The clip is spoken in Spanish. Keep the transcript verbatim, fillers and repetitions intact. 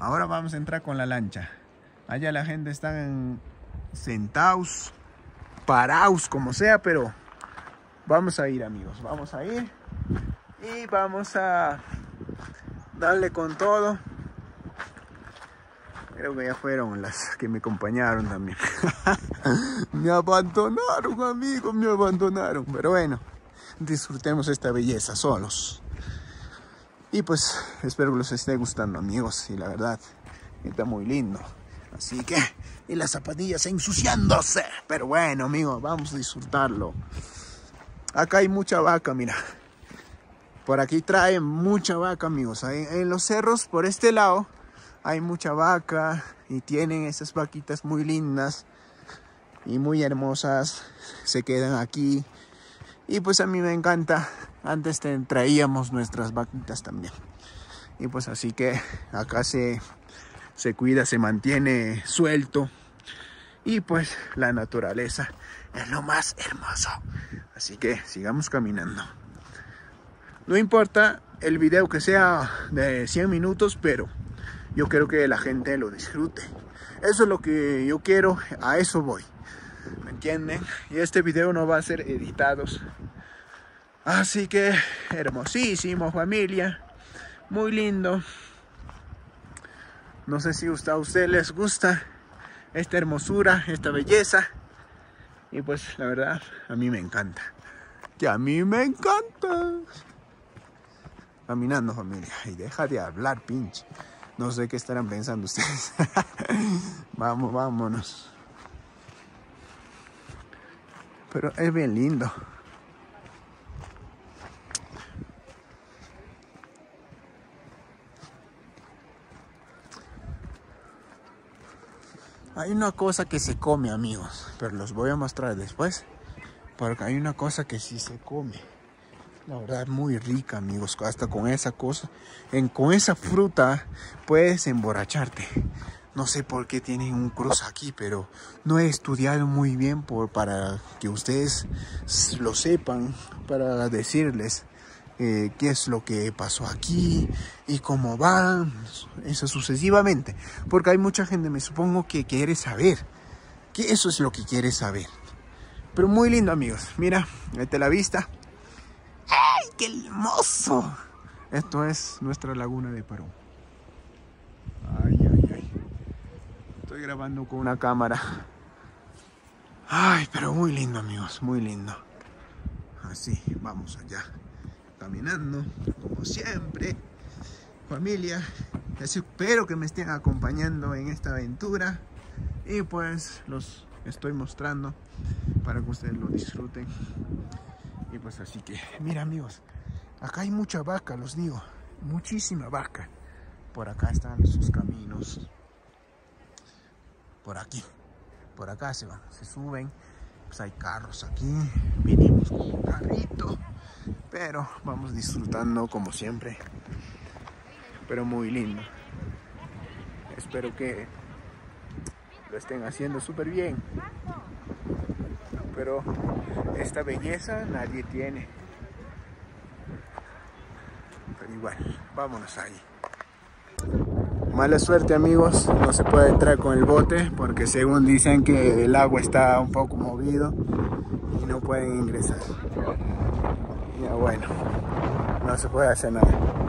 Ahora vamos a entrar con la lancha. Allá la gente está en sentados, parados, como sea, pero vamos a ir, amigos. Vamos a ir y vamos a darle con todo. Creo que ya fueron las que me acompañaron también. Me abandonaron, amigos, me abandonaron. Pero bueno, disfrutemos esta belleza solos. Y pues espero que les esté gustando, amigos. Y la verdad, está muy lindo. Así que, y las zapatillas ensuciándose. Pero bueno, amigos, vamos a disfrutarlo. Acá hay mucha vaca, mira. Por aquí traen mucha vaca, amigos. En, en los cerros, por este lado, hay mucha vaca. Y tienen esas vaquitas muy lindas y muy hermosas. Se quedan aquí. Y pues a mí me encanta. Antes te traíamos nuestras vaquitas también. Y pues así que acá se... se cuida, se mantiene suelto y pues la naturaleza es lo más hermoso. Así que sigamos caminando. No importa el video que sea de cien minutos, pero yo quiero que la gente lo disfrute. Eso es lo que yo quiero, a eso voy. ¿Me entienden? Y este video no va a ser editado. Así que hermosísimo, familia. Muy lindo. No sé si a ustedes les gusta esta hermosura, esta belleza. Y pues la verdad, a mí me encanta. Que a mí me encanta. Caminando, familia. Y deja de hablar, pinche. No sé qué estarán pensando ustedes. Vamos, vámonos. Pero es bien lindo. Hay una cosa que se come, amigos, pero los voy a mostrar después, porque hay una cosa que sí se come. La verdad es muy rica, amigos. Hasta con esa cosa, en, con esa fruta puedes emborracharte. No sé por qué tienen un cruz aquí, pero no he estudiado muy bien por, para que ustedes lo sepan, para decirles Eh, qué es lo que pasó aquí y cómo va, eso sucesivamente, porque hay mucha gente, me supongo, que quiere saber, que eso es lo que quiere saber. Pero muy lindo, amigos. Mira, vete la vista. ¡Ay, qué hermoso! Esto es nuestra laguna de Parú. Ay, ay, ay. Estoy grabando con una cámara. Ay, pero muy lindo, amigos, muy lindo. Así, vamos allá. Caminando, como siempre, familia. Espero que me estén acompañando en esta aventura. Y pues los estoy mostrando para que ustedes lo disfruten. Y pues así que, mira, amigos, acá hay mucha vaca, los digo. Muchísima vaca. Por acá están sus caminos. Por aquí. Por acá se van, se suben. Pues hay carros aquí. Vinimos con un carrito. Pero vamos disfrutando como siempre. Pero muy lindo. Espero que lo estén haciendo súper bien. Pero esta belleza nadie tiene. Pero igual, vámonos ahí. Mala suerte, amigos. No se puede entrar con el bote porque según dicen que el agua está un poco movido y no pueden ingresar. Ya bueno, no se puede hacer nada.